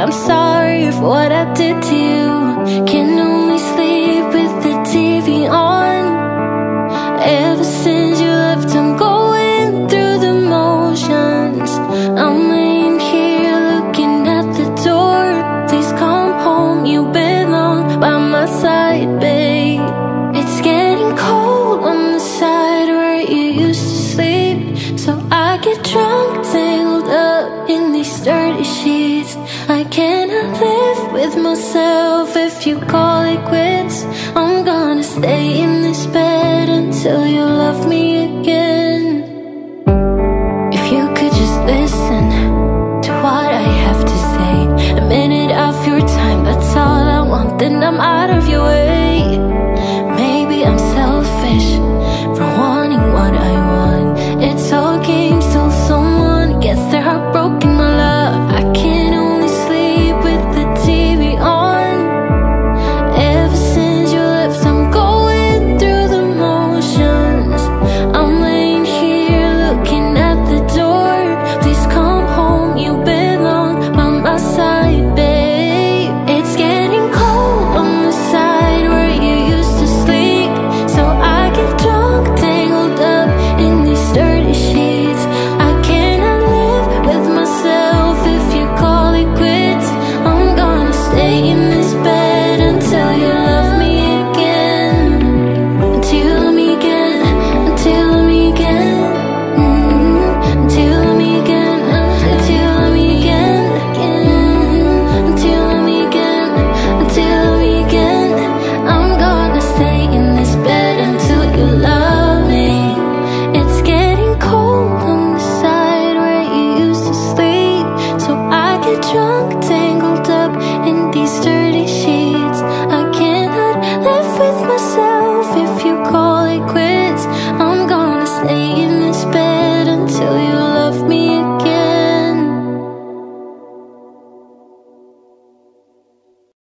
I'm sorry for what I did to you. Can only sleep with the TV on. Ever since you left, I'm going through the motions. I'm laying here looking at the door. Please come home, you belong by my side, babe. It's getting cold on the side where you used to sleep, so I get drunk, tangled up in these dirty sheets. I cannot live with myself if you call it quits.